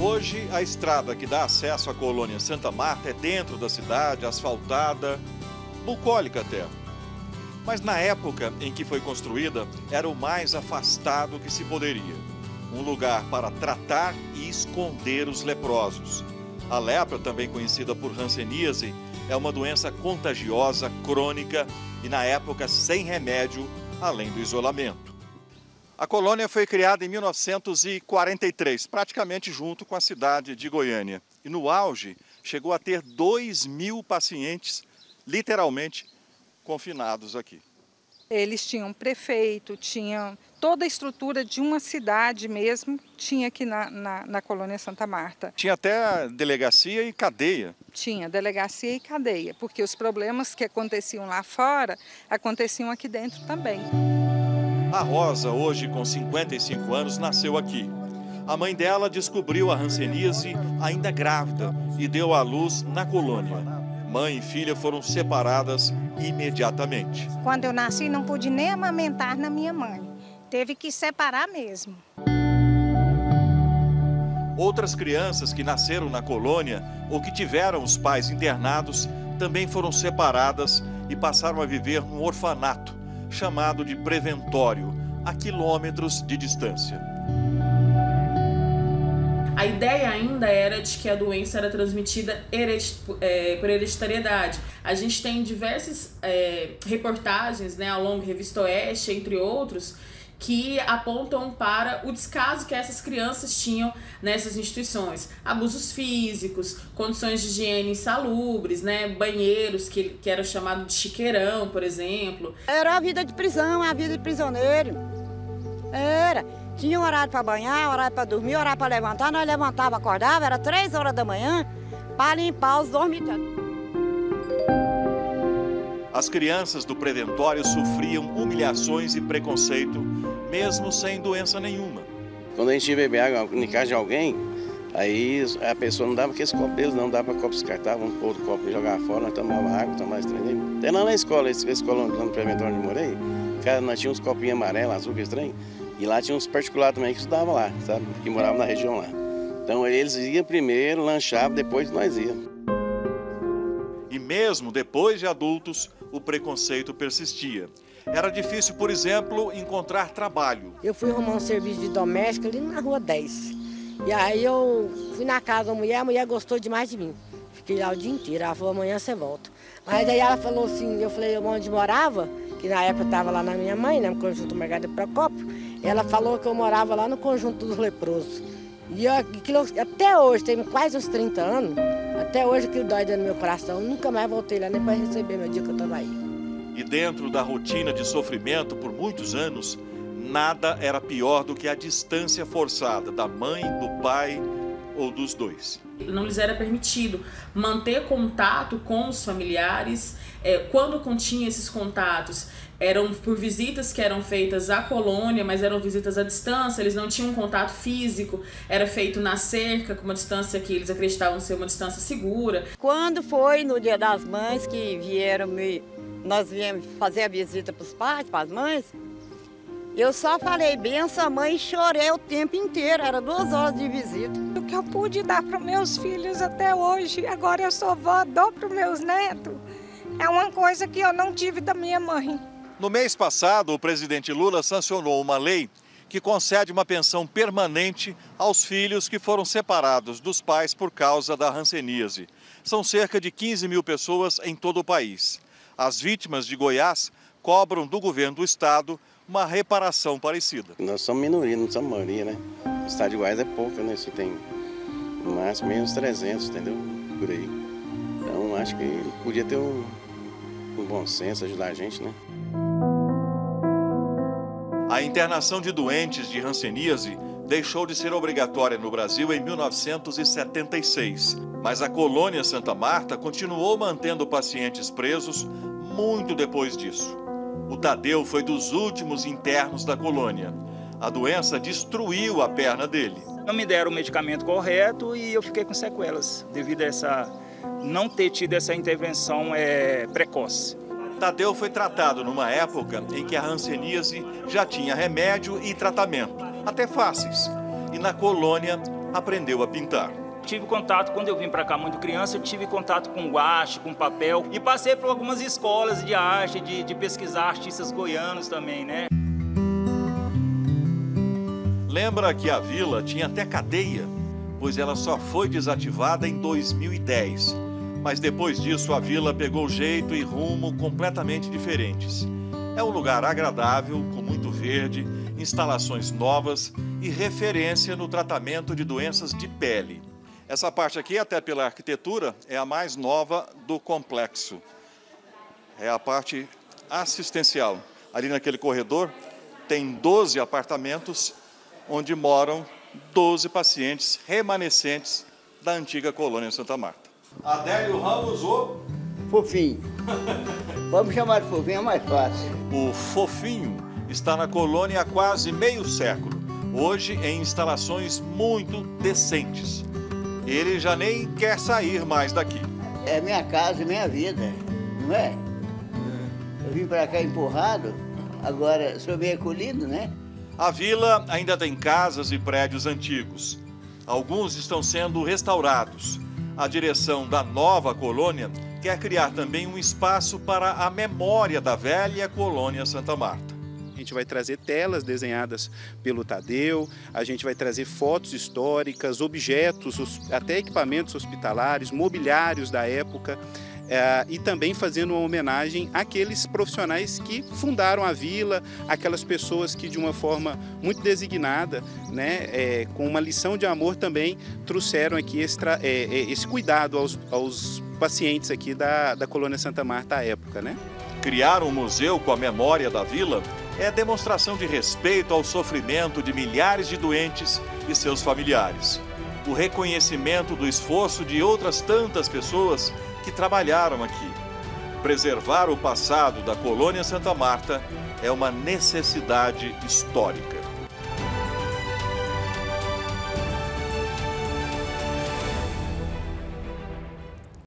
Hoje, a estrada que dá acesso à colônia Santa Marta é dentro da cidade, asfaltada, bucólica até. Mas na época em que foi construída, era o mais afastado que se poderia. Um lugar para tratar e esconder os leprosos. A lepra, também conhecida por hanseníase, é uma doença contagiosa, crônica e, na época, sem remédio, além do isolamento. A colônia foi criada em 1943, praticamente junto com a cidade de Goiânia. E no auge, chegou a ter 2.000 pacientes, literalmente, confinados aqui. Eles tinham prefeito, tinham toda a estrutura de uma cidade mesmo, tinha aqui na colônia Santa Marta. Tinha até delegacia e cadeia. Tinha delegacia e cadeia, porque os problemas que aconteciam lá fora, aconteciam aqui dentro também. A Rosa, hoje com 55 anos, nasceu aqui. A mãe dela descobriu a hanseníase ainda grávida e deu à luz na colônia. Mãe e filha foram separadas imediatamente. Quando eu nasci, não pude nem amamentar na minha mãe. Teve que separar mesmo. Outras crianças que nasceram na colônia ou que tiveram os pais internados também foram separadas e passaram a viver num orfanato, chamado de preventório, a quilômetros de distância. A ideia ainda era de que a doença era transmitida por hereditariedade. A gente tem diversas reportagens, ao longo da Revista Oeste, entre outros, que apontam para o descaso que essas crianças tinham nessas instituições. Abusos físicos, condições de higiene insalubres, banheiros que eram chamados de chiqueirão, por exemplo. Era a vida de prisão, a vida de prisioneiro. Era. Tinha um horário para banhar, horário para dormir, horário para levantar. Nós levantava, acordava, era 3 horas da manhã para limpar os dormitórios. As crianças do preventório sofriam humilhações e preconceito, mesmo sem doença nenhuma. Quando a gente ia beber água em casa de alguém, aí a pessoa não dava aqueles copos deles, não dava copos descartáveis, um outro copo e jogava fora, nós tomávamos água, tomávamos trem. Até lá na escola, essa escola lá no preventório onde eu morei, nós tínhamos uns copinhos amarelos, azul, que estranho. E lá tinha uns particulares também que estudavam lá, sabe? Que moravam na região lá. Então eles iam primeiro, lanchavam, depois nós íamos. E mesmo depois de adultos, o preconceito persistia. Era difícil, por exemplo, encontrar trabalho. Eu fui arrumar um serviço de doméstica ali na Rua 10. E aí eu fui na casa da mulher, a mulher gostou demais de mim. Fiquei lá o dia inteiro, ela falou, amanhã você volta. Mas aí ela falou assim, eu falei, onde morava, que na época estava lá na minha mãe, no Conjunto Margarida Procópio. Ela falou que eu morava lá no Conjunto dos Leprosos. E até hoje, tem quase uns 30 anos, até hoje aquilo dói dentro do meu coração. Eu nunca mais voltei lá nem para receber meu dia que eu estava aí. E dentro da rotina de sofrimento por muitos anos, nada era pior do que a distância forçada da mãe, do pai ou dos dois. Não lhes era permitido manter contato com os familiares. Quando continha esses contatos, eram por visitas que eram feitas à colônia, mas eram visitas à distância, eles não tinham contato físico, era feito na cerca, com uma distância que eles acreditavam ser uma distância segura. Quando foi no Dia das Mães que nós viemos fazer a visita para os pais, para as mães, eu só falei benção, mãe, e chorei o tempo inteiro, era 2 horas de visita. O que eu pude dar para os meus filhos até hoje, agora eu sou vó, dou para os meus netos, é uma coisa que eu não tive da minha mãe. No mês passado, o presidente Lula sancionou uma lei que concede uma pensão permanente aos filhos que foram separados dos pais por causa da hanseníase. São cerca de 15.000 pessoas em todo o país. As vítimas de Goiás cobram do governo do estado uma reparação parecida. Nós somos minoria, não somos maioria, né? O estado de Goiás é pouco, né? Você tem no máximo menos 300, entendeu? Por aí. Então acho que podia ter um bom senso, ajudar a gente, né? A internação de doentes de hanseníase deixou de ser obrigatória no Brasil em 1976. Mas a colônia Santa Marta continuou mantendo pacientes presos muito depois disso. O Tadeu foi dos últimos internos da colônia. A doença destruiu a perna dele. Não me deram o medicamento correto e eu fiquei com sequelas, devido a não ter tido essa intervenção precoce. Tadeu foi tratado numa época em que a hanseníase já tinha remédio e tratamento, até fáceis. e na colônia aprendeu a pintar. Tive contato, quando eu vim para cá muito criança, eu tive contato com guache, com papel e passei por algumas escolas de arte, de pesquisar artistas goianos também, né? Lembra que a vila tinha até cadeia, pois ela só foi desativada em 2010. Mas depois disso a vila pegou jeito e rumo completamente diferentes. É um lugar agradável, com muito verde, instalações novas e referência no tratamento de doenças de pele. Essa parte aqui, até pela arquitetura, é a mais nova do complexo. É a parte assistencial. Ali naquele corredor tem 12 apartamentos onde moram 12 pacientes remanescentes da antiga colônia Santa Marta. Adélio Ramos, o Fofinho. Vamos chamar de Fofinho, é mais fácil. O Fofinho está na colônia há quase meio século, hoje em instalações muito decentes. Ele já nem quer sair mais daqui. É minha casa, minha vida, não é? Eu vim para cá empurrado, agora sou meio acolhido, né? A vila ainda tem casas e prédios antigos. Alguns estão sendo restaurados. A direção da nova colônia quer criar também um espaço para a memória da velha colônia Santa Marta. A gente vai trazer telas desenhadas pelo Tadeu, a gente vai trazer fotos históricas, objetos, até equipamentos hospitalares, mobiliários da época, e também fazendo uma homenagem àqueles profissionais que fundaram a vila, aquelas pessoas que de uma forma muito designada, né, com uma lição de amor também, trouxeram aqui esse cuidado aos pacientes aqui da colônia Santa Marta à época, né? Criar um museu com a memória da vila é demonstração de respeito ao sofrimento de milhares de doentes e seus familiares. O reconhecimento do esforço de outras tantas pessoas que trabalharam aqui. Preservar o passado da colônia Santa Marta é uma necessidade histórica.